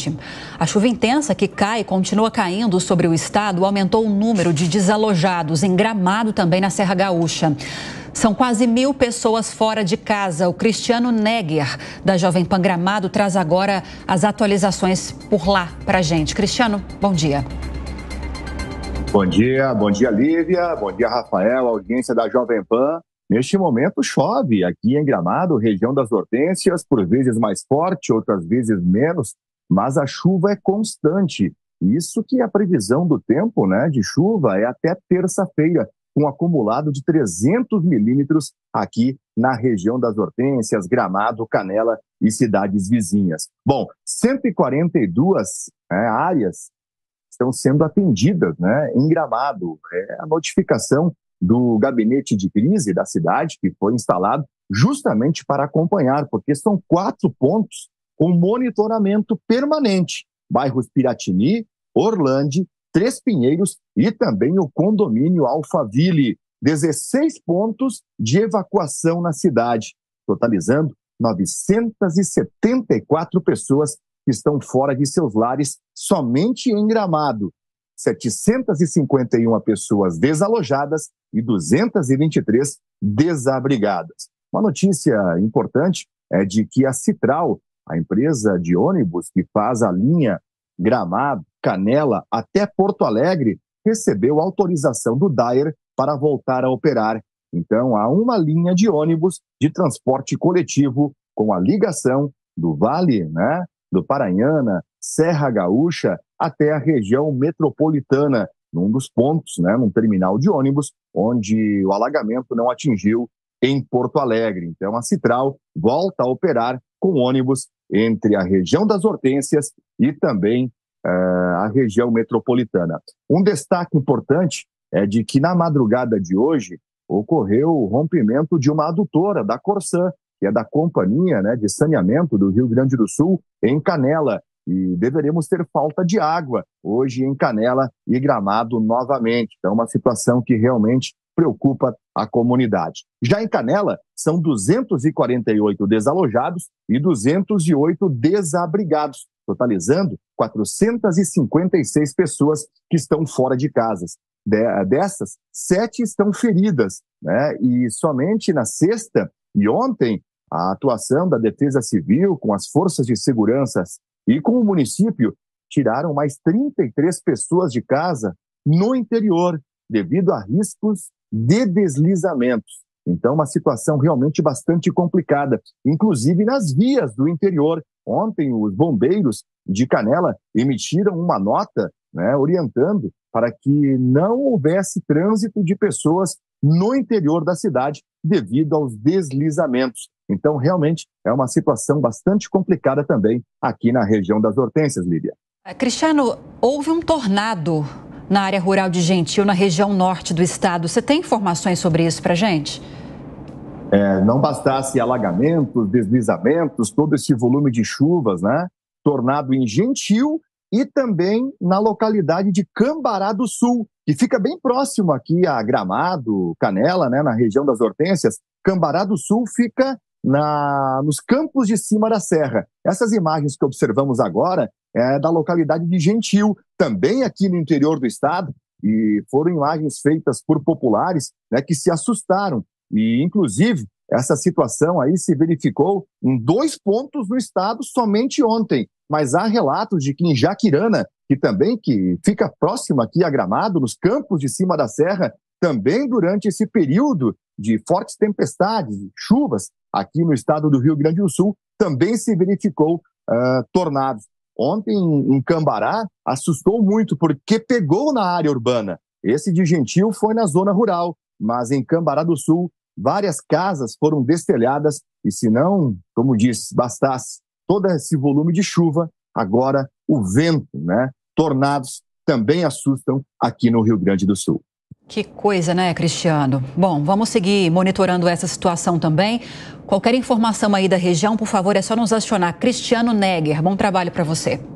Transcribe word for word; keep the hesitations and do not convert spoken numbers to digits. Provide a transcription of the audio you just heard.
noite. A chuva intensa que cai e continua caindo sobre o estado aumentou o número de desalojados em Gramado, também na Serra Gaúcha. São quase mil pessoas fora de casa. O Cristiano Negger, da Jovem Pan Gramado, traz agora as atualizações por lá para a gente. Cristiano, bom dia. Bom dia, bom dia Lívia, bom dia Rafael, audiência da Jovem Pan. Neste momento chove aqui em Gramado, região das Hortênsias, por vezes mais forte, outras vezes menos, mas a chuva é constante. Isso que a previsão do tempo, né, de chuva é até terça-feira, com um acumulado de trezentos milímetros aqui na região das Hortênsias, Gramado, Canela e cidades vizinhas. Bom, cento e quarenta e duas né, áreas estão sendo atendidas né, em Gramado. É a notificação do gabinete de crise da cidade, que foi instalado justamente para acompanhar, porque são quatro pontos com monitoramento permanente. Bairros Piratini, Orlande, Três Pinheiros e também o condomínio Alphaville. dezesseis pontos de evacuação na cidade, totalizando novecentas e setenta e quatro pessoas que estão fora de seus lares somente em Gramado. setecentas e cinquenta e uma pessoas desalojadas e duzentas e vinte e três desabrigadas. Uma notícia importante é de que a Citral, a empresa de ônibus que faz a linha Gramado, Canela até Porto Alegre, recebeu autorização do D A E R para voltar a operar. Então, há uma linha de ônibus de transporte coletivo com a ligação do Vale, né, do Paranhana, Serra Gaúcha, até a região metropolitana, num dos pontos, né, num terminal de ônibus, onde o alagamento não atingiu em Porto Alegre. Então, a Citral volta a operar com ônibus entre a região das Hortênsias e também uh, a região metropolitana. Um destaque importante é de que, na madrugada de hoje, ocorreu o rompimento de uma adutora da Corsan, que é da Companhia né, de Saneamento do Rio Grande do Sul, em Canela. E deveremos ter falta de água hoje em Canela e Gramado novamente. Então, uma situação que realmente preocupa a comunidade. Já em Canela, são duzentos e quarenta e oito desalojados e duzentos e oito desabrigados, totalizando quatrocentas e cinquenta e seis pessoas que estão fora de casas. Dessas, sete estão feridas, né? E somente na sexta e ontem, a atuação da Defesa Civil com as forças de segurança e com o município tiraram mais trinta e três pessoas de casa no interior, devido a riscos de deslizamentos. Então, uma situação realmente bastante complicada, inclusive nas vias do interior. Ontem, os bombeiros de Canela emitiram uma nota, né, orientando para que não houvesse trânsito de pessoas no interior da cidade devido aos deslizamentos. Então, realmente, é uma situação bastante complicada também aqui na região das Hortênsias, Lídia. Cristiano, houve um tornado na área rural de Gentil, na região norte do estado. Você tem informações sobre isso para a gente? É, não bastasse alagamentos, deslizamentos, todo esse volume de chuvas, né? Tornado em Gentil e também na localidade de Cambará do Sul, que fica bem próximo aqui a Gramado, Canela, né? Na região das Hortênsias. Cambará do Sul fica na, nos campos de cima da serra. Essas imagens que observamos agora é da localidade de Gentil, também aqui no interior do estado, e foram imagens feitas por populares, né, que se assustaram. E, inclusive, essa situação aí se verificou em dois pontos no estado somente ontem. Mas há relatos de que em Jaquirana, que também que fica próximo aqui a Gramado, nos campos de cima da serra, também durante esse período de fortes tempestades, chuvas, aqui no estado do Rio Grande do Sul, também se verificou uh, tornados. Ontem, em Cambará, assustou muito, porque pegou na área urbana. Esse de Gentil foi na zona rural, mas em Cambará do Sul, várias casas foram destelhadas, e se não, como disse, bastasse todo esse volume de chuva, agora o vento, né? Tornados também assustam aqui no Rio Grande do Sul. Que coisa, né, Cristiano? Bom, vamos seguir monitorando essa situação também. Qualquer informação aí da região, por favor, é só nos acionar. Cristiano Negger, bom trabalho para você.